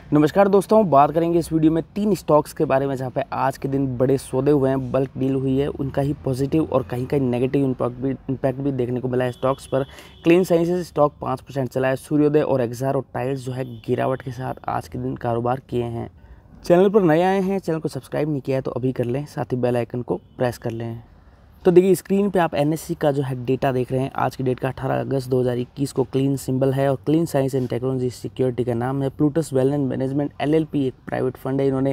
नमस्कार दोस्तों, बात करेंगे इस वीडियो में 3 स्टॉक्स के बारे में जहां पे आज के दिन बड़े सौदे हुए हैं, बल्क डील हुई है। उनका ही पॉजिटिव और कहीं कहीं नेगेटिव इम्पैक्ट भी देखने को मिला है स्टॉक्स पर। क्लीन साइंसेज स्टॉक 5% चला है। सूर्योदय और एक्सार और टाइल्स जो है गिरावट के साथ आज के दिन कारोबार किए हैं। चैनल पर नए आए हैं, चैनल को सब्सक्राइब नहीं किया है तो अभी कर लें, साथ ही बेल आइकन को प्रेस कर लें। तो देखिए स्क्रीन पे आप एनएससी का जो है डेटा देख रहे हैं। आज की डेट का 18 अगस्त 2021 को क्लीन सिंबल है और clean science and technology security का नाम है। प्लूटस वेल्थ मैनेजमेंट एलएलपी एक प्राइवेट फंड है। इन्होंने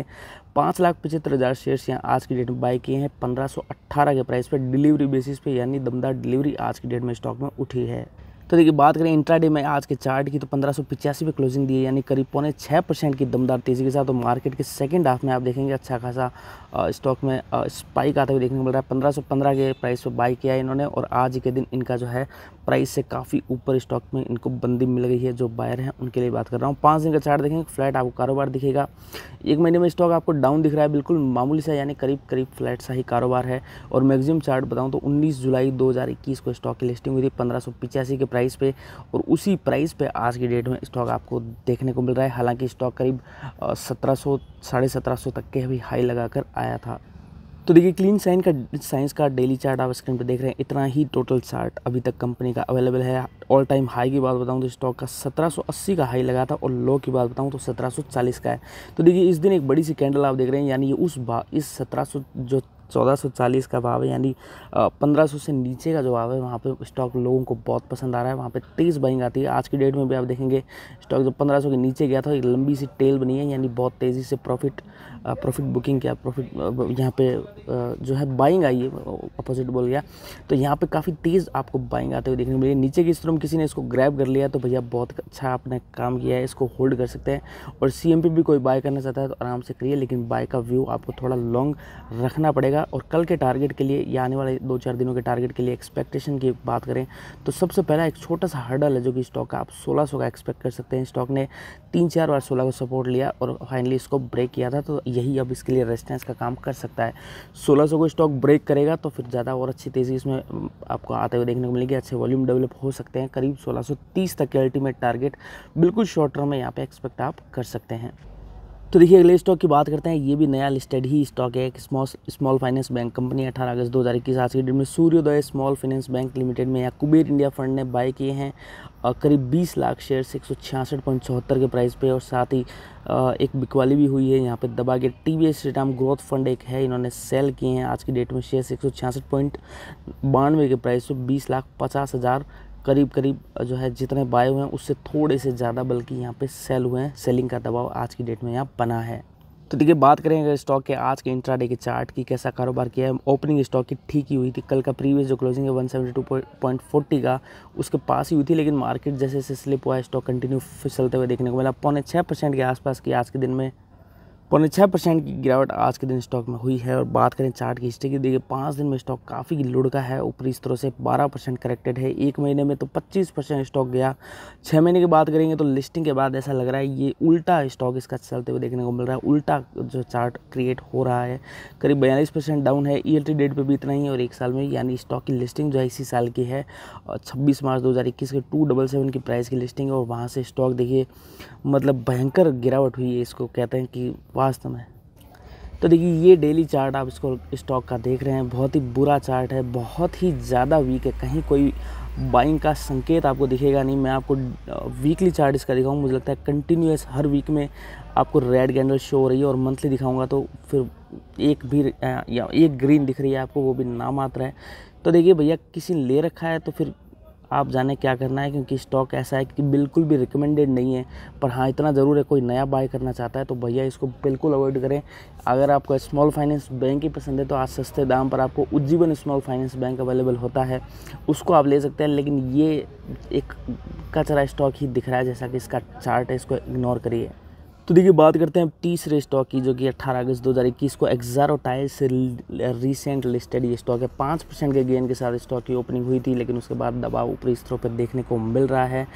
5,75,000 शेयर्स यहाँ आज की डेट में बाई किए हैं 1518 के प्राइस पर डिलीवरी बेसिस पे, यानी दमदार डिलीवरी आज की डेट में स्टॉक में उठी है। तो देखिए बात करें इंट्राडे में आज के चार्ट की तो 1585 पे क्लोजिंग दी है, यानी करीब 6.5% की दमदार तेज़ी के साथ। तो मार्केट के सेकंड हाफ में आप देखेंगे अच्छा खासा स्टॉक में स्पाइक आते हुए देखने को मिल रहा है। 1515 के प्राइस पे बाई किया है इन्होंने और आज के दिन इनका जो है प्राइस से काफ़ी ऊपर स्टॉक में इनको बंदी मिल गई है। जो बायर हैं उनके लिए बात कर रहा हूँ। 5 दिन का चार्ट देखेंगे, फ्लैट आपको कारोबार दिखेगा। 1 महीने में स्टॉक आपको डाउन दिख रहा है, बिल्कुल मामूली सा, यानी करीब फ्लैट सा ही कारोबार है। और मैक्सिमम चार्ट बताऊँ तो 19 जुलाई 2021 को स्टॉक की लिस्टिंग हुई थी 1585 के प्राइस पे और उसी प्राइस पे आज की डेट में स्टॉक आपको देखने को मिल रहा है। हालांकि स्टॉक करीब 1700 1750 तक के भी हाई लगाकर आया था। तो देखिए क्लीन साइंस का डेली चार्ट आप स्क्रीन पे देख रहे हैं। इतना ही टोटल चार्ट अभी तक कंपनी का अवेलेबल है। ऑल टाइम हाई की बात बताऊं तो स्टॉक का 1780 का हाई लगा था और लो की बात बताऊं तो 1740 का है। तो देखिए इस दिन एक बड़ी सी कैंडल आप देख रहे हैं, यानी ये इस 1700 जो 1440 का भाव है, यानी 1500 से नीचे का जो भाव है वहाँ पे स्टॉक लोगों को बहुत पसंद आ रहा है। वहाँ पे तेज़ बाइंग आती है। आज की डेट में भी आप देखेंगे स्टॉक जब 1500 के नीचे गया था, एक लंबी सी टेल बनी है, यानी बहुत तेज़ी से प्रॉफिट बुकिंग किया, प्रॉफिट यहाँ पे जो है बाइंग आई है, अपोजिट बोल गया। तो यहाँ पे काफ़ी तेज़ आपको बाइंग आते हुए देखने को मिली। नीचे की स्तर में किसी ने इसको ग्रैब कर लिया तो भैया बहुत अच्छा आपने काम किया है, इसको होल्ड कर सकते हैं। और सीएमपी भी कोई बाय करना चाहता है तो आराम से करिए, लेकिन बाय का व्यू आपको थोड़ा लॉन्ग रखना पड़ेगा। और कल के टारगेट के लिए या आने वाले 2-4 दिनों के टारगेट के लिए एक्सपेक्टेशन की बात करें तो सबसे पहला एक छोटा सा हर्डल है जो कि स्टॉक का आप 1600 का एक्सपेक्ट कर सकते हैं। स्टॉक ने 3-4 बार 16 को सपोर्ट लिया और फाइनली इसको ब्रेक किया था, तो यही अब इसके लिए रेजिस्टेंस का काम कर सकता है। 1600 को स्टॉक ब्रेक करेगा तो फिर ज़्यादा और अच्छी तेज़ी इसमें आपको आते हुए देखने को मिलेगी। अच्छे वॉल्यूम डेवलप हो सकते हैं। करीब 1630 तक के अल्टीमेट टारगेट बिल्कुल शॉर्ट टर्म में यहाँ पे एक्सपेक्ट आप कर सकते हैं। तो देखिए अगले स्टॉक की बात करते हैं। ये भी नया लिस्टेड ही स्टॉक है, एक स्मॉल फाइनेंस बैंक कंपनी। 18 अगस्त 2021 आज की डेट में सूर्योदय स्मॉल फाइनेंस बैंक लिमिटेड में या कुबेर इंडिया फंड ने बाय किए हैं करीब 20 लाख शेयर 166.74 के प्राइस पे। और साथ ही एक बिकवाली भी हुई है यहाँ पे दबा के। टीवीएस श्रीराम ग्रोथ फंड एक है, इन्होंने सेल किए हैं आज की डेट में शेयर 166.92 के प्राइस पे 20,50,000 करीब जो है जितने बाय हुए हैं उससे थोड़े से ज़्यादा बल्कि यहाँ पे सेल हुए हैं। सेलिंग का दबाव आज की डेट में यहाँ बना है। तो देखिए बात करें अगर स्टॉक के आज के इंट्राडे के चार्ट की, कैसा कारोबार किया है। ओपनिंग स्टॉक की ठीक ही हुई थी। कल का प्रीवियस जो क्लोजिंग है 172.40 का उसके पास ही हुई थी, लेकिन मार्केट जैसे जैसे स्लिप हुआ स्टॉक कंटिन्यू फिसलते हुए देखने को मिला। 6.25% के आसपास की आज के दिन में 6.25% की गिरावट आज के दिन स्टॉक में हुई है। और बात करें चार्ट की हिस्ट्री की, देखिए 5 दिन में स्टॉक काफ़ी लुढ़का है, ऊपरी स्तरों से 12% करेक्टेड है। 1 महीने में तो 25% स्टॉक गया। 6 महीने की बात करेंगे तो लिस्टिंग के बाद ऐसा लग रहा है ये उल्टा स्टॉक इसका चलते हुए देखने को मिल रहा है। उल्टा जो चार्ट क्रिएट हो रहा है, करीब 42% डाउन है। ईयर टू डेट पर भी इतना ही और 1 साल में, यानी स्टॉक की लिस्टिंग जो है इसी साल की है 26 मार्च 2021 के 277 की प्राइस की लिस्टिंग है। और वहाँ से स्टॉक देखिए मतलब भयंकर गिरावट हुई है, इसको कहते हैं कि वास्तव में। तो देखिए ये डेली चार्ट आप इसको स्टॉक का देख रहे हैं, बहुत ही बुरा चार्ट है, बहुत ही ज़्यादा वीक है। कहीं कोई बाइंग का संकेत आपको दिखेगा नहीं। मैं आपको वीकली चार्ट इसका दिखाऊँ, मुझे लगता है कंटिन्यूस हर वीक में आपको रेड कैंडल शो हो रही है। और मंथली दिखाऊंगा तो फिर एक भी या एक ग्रीन दिख रही है आपको, वो भी नामात्र है। तो देखिए भैया किसी ने ले रखा है तो फिर आप जाने क्या करना है, क्योंकि स्टॉक ऐसा है कि बिल्कुल भी रिकमेंडेड नहीं है। पर हाँ इतना ज़रूर है, कोई नया बाय करना चाहता है तो भैया इसको बिल्कुल अवॉइड करें। अगर आपको स्मॉल फाइनेंस बैंक ही पसंद है तो आज सस्ते दाम पर आपको Ujjivan small finance bank available होता है, उसको आप ले सकते हैं। लेकिन ये एक कचरा स्टॉक ही दिख रहा है जैसा कि इसका चार्ट है, इसको इग्नोर करिए। तो देखिए बात करते हैं तीसरे स्टॉक की, जो कि 18 अगस्त 2021 को एक्सार टाइल्स से रिसेंट लिस्टेड ये स्टॉक है। 5% के गेन के साथ स्टॉक की ओपनिंग हुई थी, लेकिन उसके बाद दबाव ऊपरी स्तरों पर देखने को मिल रहा है।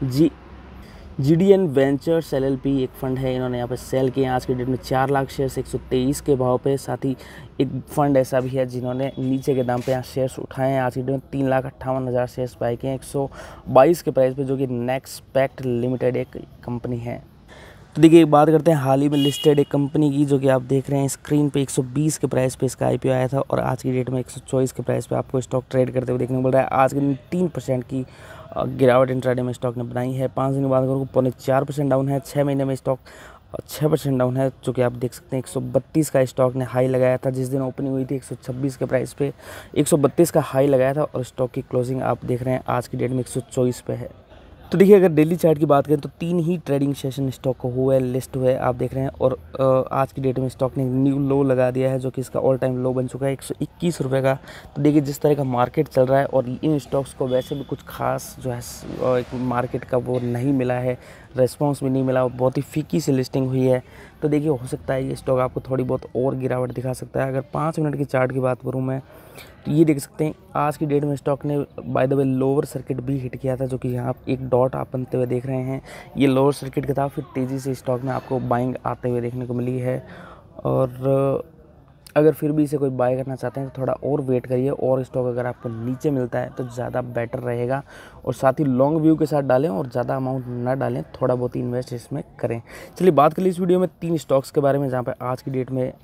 जीडीएन वेंचर्स एलएलपी एक फंड है, इन्होंने यहाँ पर सेल किए आज के डेट में 4 लाख शेयर 123 के भाव पे। साथ ही एक फंड ऐसा भी है जिन्होंने नीचे के दाम पे यहाँ शेयर्स उठाए हैं। आज के डेट में 3,58,000 शेयर्स बाय किए हैं 122 के प्राइस पे, जो कि नेक्सपेक्ट लिमिटेड एक कंपनी है। तो देखिए बात करते हैं हाल ही में लिस्टेड एक कंपनी की, जो कि आप देख रहे हैं स्क्रीन पे 120 के प्राइस पे इसका आईपीओ आया था और आज की डेट में 124 के प्राइस पे आपको स्टॉक ट्रेड करते हुए देखने को मिल रहा है। आज के दिन 3% की गिरावट इंट्राडे में स्टॉक ने बनाई है। 5 दिन की बात करूँ 4.5% डाउन है। 6 महीने में स्टॉक 6% डाउन है, जो कि आप देख सकते हैं। 132 का स्टॉक ने हाई लगाया था, जिस दिन ओपनिंग हुई थी 126 के प्राइस पे 132 का हाई लगाया था और स्टॉक की क्लोजिंग आप देख रहे हैं आज की डेट में 124 पे है। तो देखिए अगर डेली चार्ट की बात करें तो 3 ही ट्रेडिंग सेशन स्टॉक को हुआ है, लिस्ट हुआ है, आप देख रहे हैं। और आज की डेट में स्टॉक ने न्यू लो लगा दिया है, जो कि इसका ऑल टाइम लो बन चुका है 121 रुपये का। तो देखिए जिस तरह का मार्केट चल रहा है और इन स्टॉक्स को वैसे भी कुछ खास जो है एक मार्केट का वो नहीं मिला है, रेस्पॉन्स भी नहीं मिला, बहुत ही फीकी सी लिस्टिंग हुई है। तो देखिए हो सकता है ये स्टॉक आपको थोड़ी बहुत और गिरावट दिखा सकता है। अगर 5 मिनट की चार्ट की बात करूँ मैं, तो ये देख सकते हैं आज की डेट में स्टॉक ने by the way lower circuit भी हिट किया था, जो कि यहाँ एक डॉट आप बनते हुए देख रहे हैं। ये लोअर सर्किट का था, फिर तेज़ी से स्टॉक में आपको बाइंग आते हुए देखने को मिली है। और अगर फिर भी इसे कोई बाय करना चाहते हैं तो थोड़ा और वेट करिए, और स्टॉक अगर आपको नीचे मिलता है तो ज़्यादा बेटर रहेगा। और साथ ही लॉन्ग व्यू के साथ डालें और ज़्यादा अमाउंट ना डालें, थोड़ा बहुत इन्वेस्ट इसमें करें। चलिए बात कर ली इस वीडियो में 3 स्टॉक्स के बारे में, जहाँ पे आज की डेट में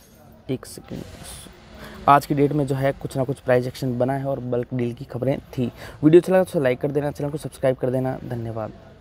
आज की डेट में जो है कुछ ना कुछ प्राइस एक्शन बना है और बल्क डील की खबरें थी। वीडियो अच्छा लगा तो लाइक कर देना, चैनल को सब्सक्राइब कर देना। धन्यवाद।